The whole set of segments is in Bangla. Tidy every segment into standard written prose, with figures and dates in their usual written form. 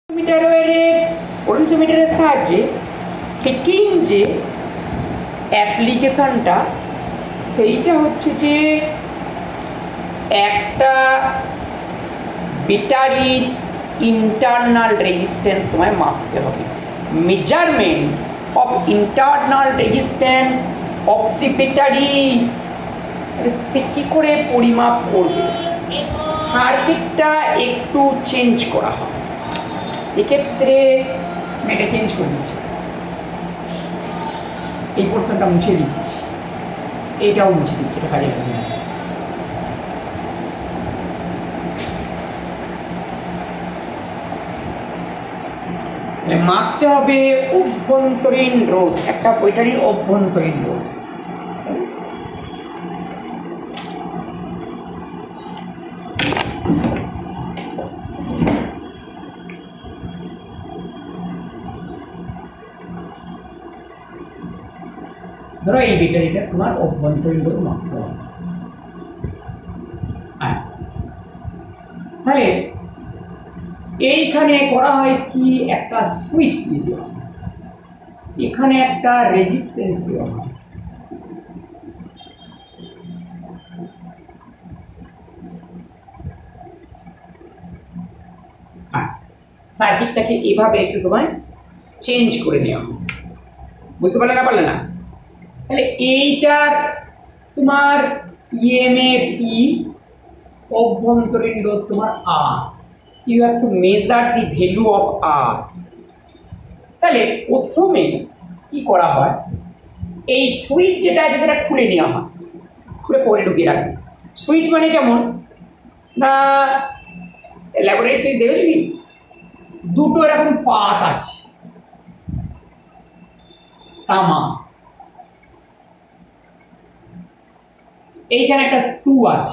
পোটেনশিওমিটারের সাহায্যে সেকেন্ড যে অ্যাপ্লিকেশনটা সেইটা হচ্ছে যে একটা ব্যাটারির ইন্টারনাল রেজিস্ট্যান্স তোমায় মাপতে হবে। Measurement of internal resistance of the battery, সে কী করে পরিমাপ করবে? সার্কিটটা একটু চেঞ্জ করা হয়। এক্ষেত্রে এটা চেঞ্জ করে দিচ্ছি, এই পোর্শনটা মুছে দিচ্ছি, এইটাও মুছে দিচ্ছি, এটা কাজে লাগে না। মাপতে হবে অভ্যন্তরীণ রোধ, একটা ব্যাটারির অভ্যন্তরীণ রোধ। ধরো এই ব্যাটারিটা তোমার অভ্যন্তরীণ রোধ মাপতে হবে। তাহলে এইখানে করা হয় কি, একটা সুইচ দিয়ে দেওয়া হয়, এখানে একটা রেজিস্ট্যান্স দেওয়া হয়, সার্কিটটাকে এভাবে একটু তোমায় চেঞ্জ করে নেওয়া হয়। বুঝতে পারলে না? পারলে না? তাহলে এইটার তোমার ইএমএফ ই, অভ্যন্তরীণ রোধ তোমার R. You have to measure the value of R. তাহলে প্রথমে কি করা হয়, এই সুইচ যেটা আছে সেটা খুলে নেওয়া হয়, খুলে পরে ঢুকিয়ে রাখবে। সুইচ মানে কেমন না, ল্যাবরেটরি সুইচ দেখেছো কি, দুটো এরকম পাত আছে, তামা, এইখানে একটা স্ক্রু আছে,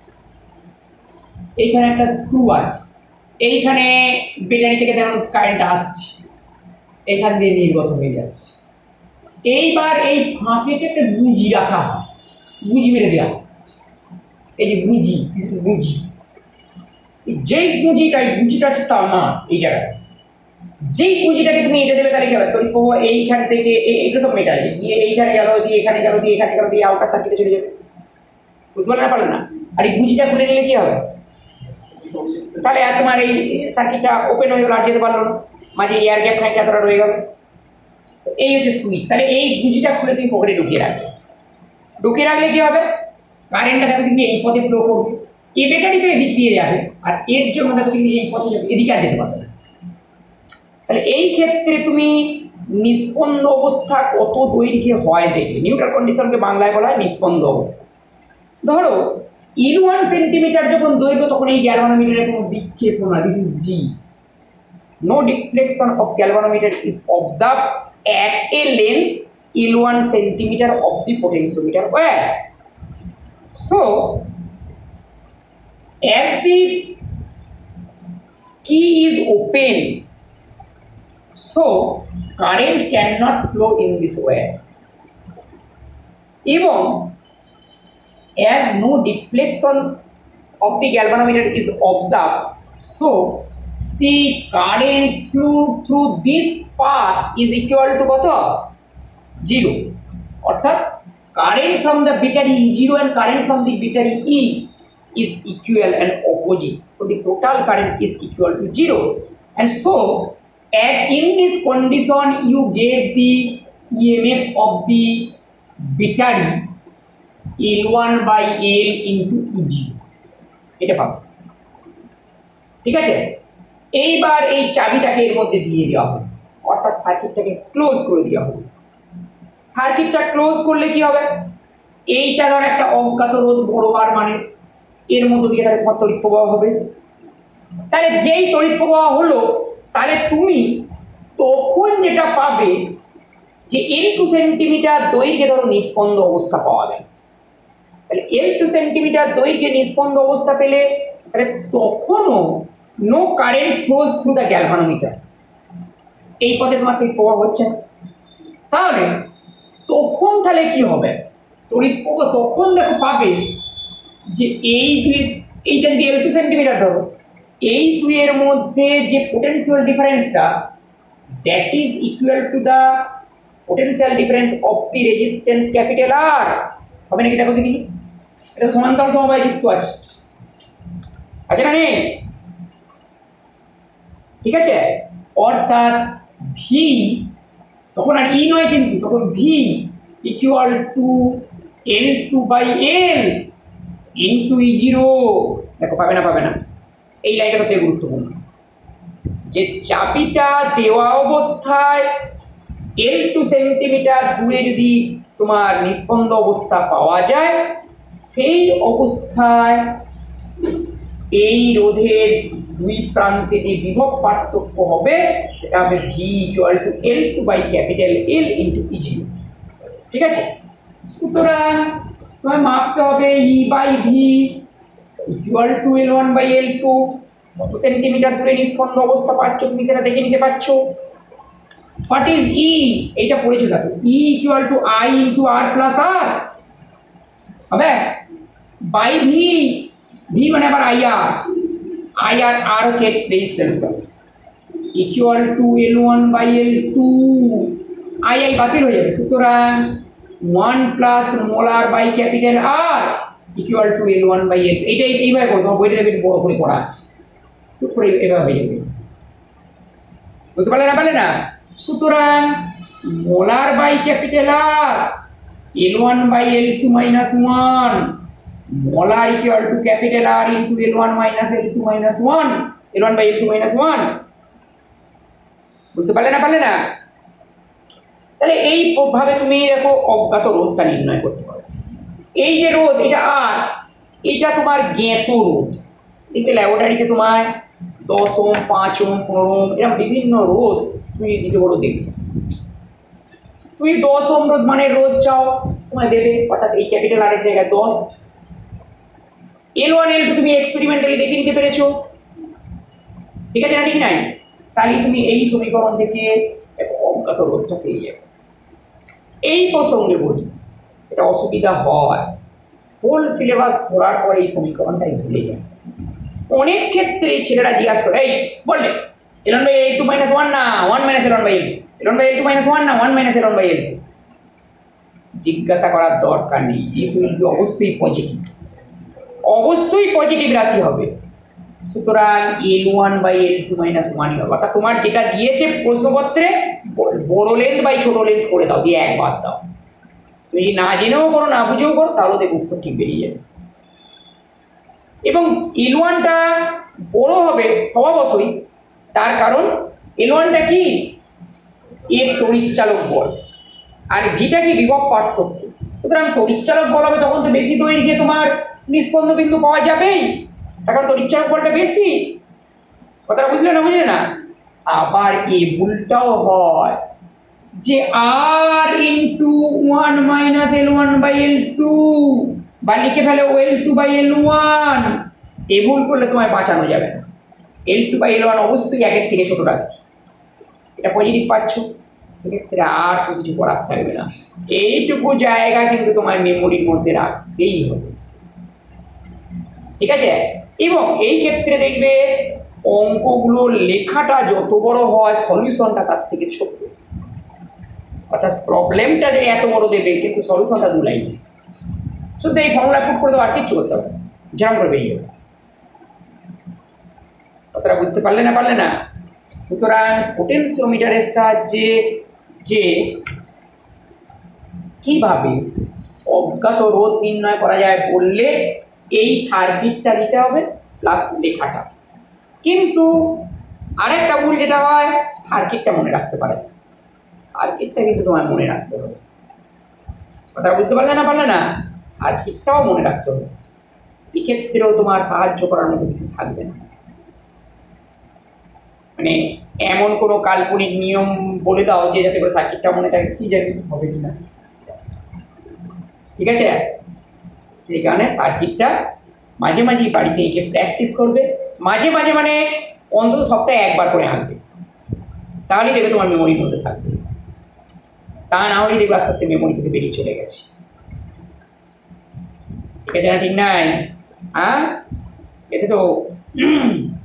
এইখানে একটা স্ক্রু আছে, এইখানে ব্যাটারি থেকে দেখো কারেন্ট আসছে, এখান দিয়ে নির্গত হয়ে যাচ্ছে। এইবার এই ফাঁকেতে একটা গুঁজি রাখা হয়, গুঁজি মেরে দেওয়া হয়, এই যে গুঁজি, দিস ইজ গুঁজি। যেই গুঁজিটা, এই গুঁজিটা হচ্ছে তামা, এই জায়গায় যেই গুঁজিটাকে তুমি এটা দেবে তাহলে কি হবে, তড়িৎ প্রবাহ এইখান থেকে এইগুলো সব মেটাল দিয়ে এইখানে গেল, দিয়ে এখানে গেল, দিয়ে এখানে গেল, দিয়ে আউটার সার্কিটে চলে যাবে। বুঝতে পারলে না? পারলে না? আর এই গুঁজিটা খুলে নিলে কি হবে, তাহলে আর তোমার এই সার্কিটটা ওপেন হয়ে গেল, আর যেতে পারলো না, মাঝে এয়ার গ্যাপ খানিকটা এতটা রয়ে গেল। এই হচ্ছে সুইচ। তাহলে এই গুঁজিটা খুলে তুমি পকেটে ঢুকিয়ে রাখবে, ঢুকিয়ে রাখলে কি হবে, কারেন্টটা দেখো তুমি এই পথে ফ্লো করবে, এই ব্যাটারি তো এদিক দিয়ে যাবে, আর এর জন্য দেখো তুমি এই পথে যাবে, এদিকে আর যেতে পারবে না। তাহলে এই ক্ষেত্রে তুমি নিস্পন্দ অবস্থা কত দৈর্ঘ্যে হয় দেখবে। নিউট্রাল কন্ডিশনকে বাংলায় বলা হয় নিস্পন্দ অবস্থা। ধরো E1 সেন্টিমিটার যখন দৈর্ঘ্য, তখন এই গ্যালভানোমিটারের কোনো বিক্ষেপ না, this is G. No deflection of galvanometer is observe at a length L1 centimeter of the potentiometer wire. So as the key is open, so current cannot flow in this wire. Even as no deflection of the galvanometer is observed, so the current through this path is equal to কত, 0। অর্থাৎ current from the battery E0 and current from the battery E is equal and opposite, so the total current is equal to 0. And so at in this condition you get the EMF of the battery L1 by L into E0, এটা পাবো। ঠিক আছে, এইবার এই চাবিটাকে এর মধ্যে দিয়ে দেওয়া হবে, অর্থাৎ সার্কিটটাকে ক্লোজ করে দেওয়া হবে। সার্কিটটা ক্লোজ করলে কি হবে, এইটা ধর একটা অজ্ঞাত রোধ বড় বার, মানে এর মধ্য দিয়ে তাহলে তোমার তড়িৎ প্রবাহ হবে। তাহলে যেই তড়িৎ প্রবাহ হলো, তাহলে তুমি তখন যেটা পাবে যে L2 সেন্টিমিটার দৈর্ঘ্যে ধরো নিস্পন্দ অবস্থা পাওয়া গেল। তাহলে L2 সেন্টিমিটার দৈর্ঘ্যে নিস্পন্দ অবস্থা পেলে, তাহলে তখনও no current flows through the galvanometer, এই পথে তোমার তড়িৎ প্রবাহ হচ্ছে না। তাহলে তখন তাহলে কি হবে, তড়িৎ প্রবাহ তখন দেখো পাবে যে এইটা যদি L2 সেন্টিমিটার ধরো, এই দুইয়ের মধ্যে যে পোটেনশিয়াল ডিফারেন্সটা, that is equal to the potential difference of the resistance capital R. হবে নাকি দেখো দেখি, এটা সমান্তরাল সমবায় যুক্ত আছে, আছে না নেই? ঠিক আছে, অর্থাৎ ভি তখন আর ই নয় কিন্তু, তখন V equal to L2/L into E0। দেখো পাবে না, পাবে না, এই লাইনটা সবথেকে গুরুত্বপূর্ণ, যে চাবিটা দেওয়া অবস্থায় L2 সেন্টিমিটার দূরে যদি তোমার নিস্পন্দ অবস্থা পাওয়া যায়, সেই অবস্থায় এই রোধের দুই প্রান্তে যে বিভব পার্থক্য হবে সেটা হবে V equal to L2/L into E0। ঠিক আছে, সুতরাং তোমায় মাপতে হবে E/V ইকুয়াল টু L1/L2। কত সেন্টিমিটার দূরে নিস্পন্দ অবস্থা পাচ্ছ তুমি সেটা দেখে নিতে পারছো। হোয়াট ইজ ই, এইটা পড়েছো দেখো, E equal to I into R plus R হবে বাই ভি। ভি মানে আবার আই আর হচ্ছে রেজিস্ট্যান্সটা, ইকুয়াল টু L1/L2। আই বাতিল হয়ে যাবে, সুতরাং 1 plus molar by capital R equal to L1/L2। এইটাই এইভাবে করো, তোমার বইটা একটু বড় করে পড়া আছে, টুক করে এভাবে হয়ে যাবে, বুঝতে পারলে না? পারলে না? সুতরাং molar by capital R L1/L2 minus 1 molar equal to capital R into L1 minus L2 minus 1 L1/L2 minus 1। বুঝতে পারলে না? পারলে না? তাহলে এই ভাবে তুমি দেখো অজ্ঞাত রোধটা নির্ণয় করতে পারো। এই যে রোধ এটা আর, এটা তোমার জ্ঞাত রোধ। দেখতে ল্যাবরেটরিতে তোমার 10 ওম 5 ওম 15 ওম এরকম বিভিন্ন রোধ তুমি দিতে পারো, দেখবে তুমি 10 ওম রোধ মানে রোধ চাও তোমায় দেবে, অর্থাৎ এই ক্যাপিটাল আর এর জায়গায় 10। L1 L2 তুমি এক্সপেরিমেন্টালি দেখে নিতে পেরেছো, ঠিক আছে না? ঠিক নাই? তাহলে তুমি এই সমীকরণ থেকে অজ্ঞাত রোধটা পেয়ে যাবে। এই প্রসঙ্গে বলি, এটা অসুবিধা হয়, হোল সিলেবাস পড়ার পরে এই সমীকরণটাই ভুলে যায়। অনেক ক্ষেত্রে ছেলেরা জিজ্ঞাসা করে, এই বললে L1/L2 মাইনাস 1 না 1 মাইনাস L1/L2, L1/L2 মাইনাস 1 না 1 মাইনাস L1/L2। জিজ্ঞাসা করার দরকার নেই, দিস উইল বি অবশ্যই পজিটিভ, অবশ্যই পজিটিভ রাশি হবে। সুতরাং L1/L2 মাইনাস 1 হবে, অর্থাৎ তোমার যেটা দিয়েছে প্রশ্নপত্রে বড় লেন্থ বাই ছোট লেন্থ করে দাও, দিয়ে একবার দাও। তুমি যদি না জেনেও করো না বুঝেও করো তাহলে দেখো উত্তর ঠিক বেরিয়ে যাবে। এবং L1টা বড় হবে স্বভাবতই, তার কারণ L1টা কি এর তড়িৎচালক বল, আর ভিটা কি বিভব পার্থক্য। সুতরাং তড়িৎচালক বল হবে তখন তো বেশি দৈর্ঘ্যে তোমার নিস্পন্দ বিন্দু পাওয়া যাবেই, কারণ তড়িৎচালক বলটা বেশি। কথাটা বুঝলে না? বুঝলে না? আবার এই ভুলটাও হয় যে আর ইন্টু 1 মাইনাস L1/L2 বা লিখে ফেলে L2/L1। এই ভুল করলে তোমায় বাঁচানো যাবে না। L2/L1 অবশ্যই একের থেকে ছোট রাশি, এটা পজিটিভ পাচ্ছ, সেক্ষেত্রে আর তো কিছু করার থাকবে না। এইটুকু জায়গা কিন্তু তোমার মেমোরির মধ্যে রাখতেই হবে, ঠিক আছে? এবং এই ক্ষেত্রে দেখবে অঙ্কগুলো লেখাটা যত বড় হয় সলিউশনটা তার থেকে ছোট, অর্থাৎ প্রবলেমটা যে এত বড় দেবে কিন্তু সলিউশনটা 2 লাইন, শুধু এই ফর্মুলা পুট করে দেবো, আর কিচ্ছু করতে হবে, যেমন করে বেরিয়ে যাবে। কথাটা বুঝতে পারলে না? পারলে না? সুতরাং পোটেনশিওমিটারের সাহায্যে যে কিভাবে অজ্ঞাত রোধ নির্ণয় করা যায় বললে এই সার্কিটটা দিতে হবে প্লাস লেখাটা। কিন্তু আরেকটা ভুল যেটা হয়, সার্কিটটা মনে রাখতে পারে, সার্কিটটা কিন্তু তোমার মনে রাখতে হবে। কথা বুঝতে পারলে না? পারলে না? সার্কিটটাও মনে রাখতে হবে, এক্ষেত্রেও তোমার সাহায্য করার মতো কিছু থাকবে না। মানে এমন কোনো কাল্পনিক নিয়ম বলে দাও যে যাতে করে সার্কিটটা মনে থাকে, কি জানি হবে কিনা, ঠিক আছে? এই কারণে সার্কিটটা মাঝে মাঝেই বাড়িতে এঁকে প্র্যাকটিস করবে, মাঝে মাঝে মানে অন্তত সপ্তাহে একবার করে আঁকবে, তাহলেই দেখবে তোমার মেমোরির মধ্যে থাকবে। তা না হলেই দেখবে আস্তে আস্তে মেমোরি থেকে বেরিয়ে চলে গেছে, ঠিক আছে না? ঠিক নাই? হ্যাঁ, এটা তো